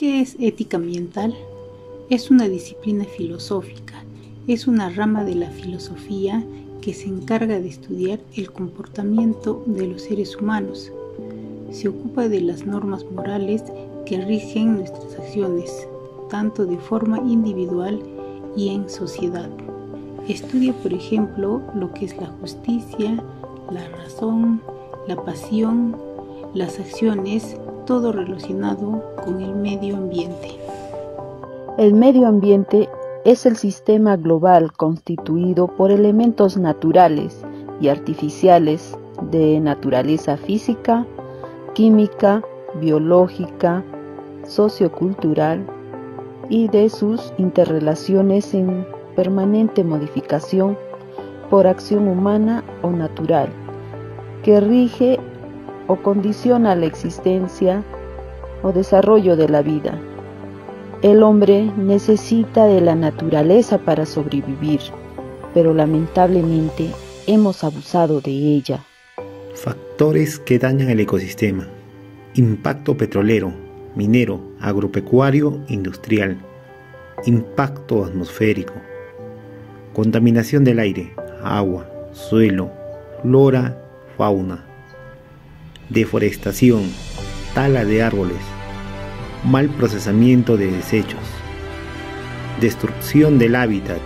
¿Qué es ética ambiental? Es una disciplina filosófica, es una rama de la filosofía que se encarga de estudiar el comportamiento de los seres humanos. Se ocupa de las normas morales que rigen nuestras acciones, tanto de forma individual y en sociedad. Estudia, por ejemplo, lo que es la justicia, la razón, la pasión, las acciones, todo relacionado con el medio ambiente. El medio ambiente es el sistema global constituido por elementos naturales y artificiales de naturaleza física, química, biológica, sociocultural y de sus interrelaciones en permanente modificación por acción humana o natural, que rige o condiciona la existencia o desarrollo de la vida. El hombre necesita de la naturaleza para sobrevivir, pero lamentablemente hemos abusado de ella. Factores que dañan el ecosistema: impacto petrolero, minero, agropecuario, industrial, impacto atmosférico, contaminación del aire, agua, suelo, flora, fauna, deforestación, tala de árboles, mal procesamiento de desechos, destrucción del hábitat,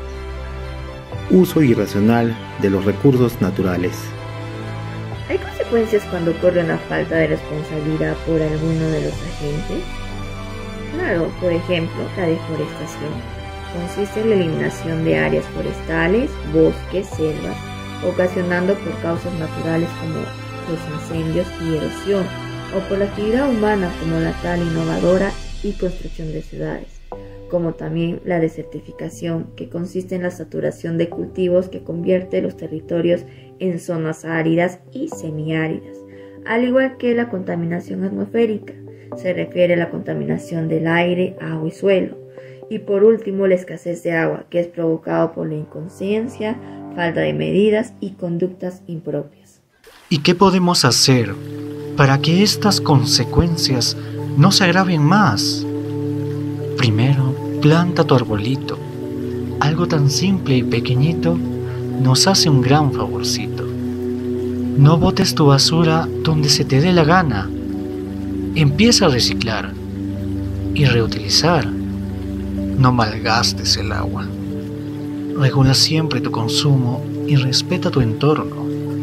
uso irracional de los recursos naturales. ¿Hay consecuencias cuando ocurre una falta de responsabilidad por alguno de los agentes? Claro, por ejemplo, la deforestación consiste en la eliminación de áreas forestales, bosques, selvas, ocasionando por causas naturales como los incendios y erosión, o por la actividad humana como la tala innovadora y construcción de ciudades, como también la desertificación, que consiste en la saturación de cultivos que convierte los territorios en zonas áridas y semiáridas, al igual que la contaminación atmosférica, se refiere a la contaminación del aire, agua y suelo, y por último la escasez de agua, que es provocado por la inconsciencia, falta de medidas y conductas impropias. ¿Y qué podemos hacer para que estas consecuencias no se agraven más? Primero, planta tu arbolito. Algo tan simple y pequeñito nos hace un gran favorcito. No botes tu basura donde se te dé la gana. Empieza a reciclar y reutilizar. No malgastes el agua. Regula siempre tu consumo y respeta tu entorno.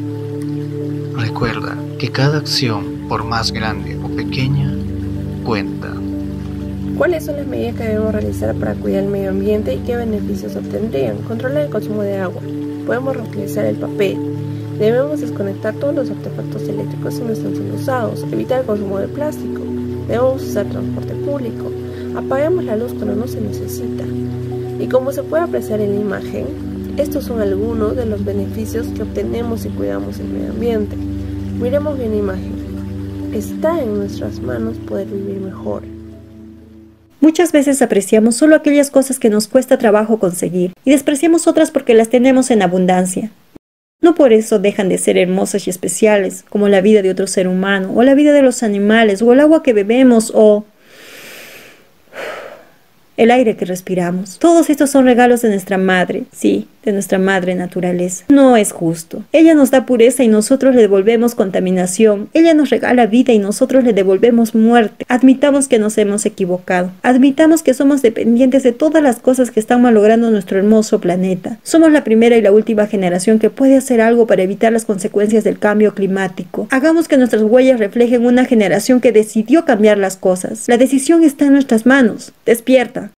Recuerda que cada acción, por más grande o pequeña, cuenta. ¿Cuáles son las medidas que debemos realizar para cuidar el medio ambiente y qué beneficios obtendrían? Controlar el consumo de agua. Podemos reutilizar el papel. Debemos desconectar todos los artefactos eléctricos si no están siendo usados. Evitar el consumo de plástico. Debemos usar transporte público. Apaguemos la luz cuando no se necesita. Y como se puede apreciar en la imagen, estos son algunos de los beneficios que obtenemos si cuidamos el medio ambiente. Miremos bien la imagen. Está en nuestras manos poder vivir mejor. Muchas veces apreciamos solo aquellas cosas que nos cuesta trabajo conseguir y despreciamos otras porque las tenemos en abundancia. No por eso dejan de ser hermosas y especiales, como la vida de otro ser humano, o la vida de los animales, o el agua que bebemos, o el aire que respiramos. Todos estos son regalos de nuestra madre, sí, de nuestra madre naturaleza. No es justo. Ella nos da pureza y nosotros le devolvemos contaminación. Ella nos regala vida y nosotros le devolvemos muerte. Admitamos que nos hemos equivocado. Admitamos que somos dependientes de todas las cosas que están malogrando nuestro hermoso planeta. Somos la primera y la última generación que puede hacer algo para evitar las consecuencias del cambio climático. Hagamos que nuestras huellas reflejen una generación que decidió cambiar las cosas. La decisión está en nuestras manos. Despierta.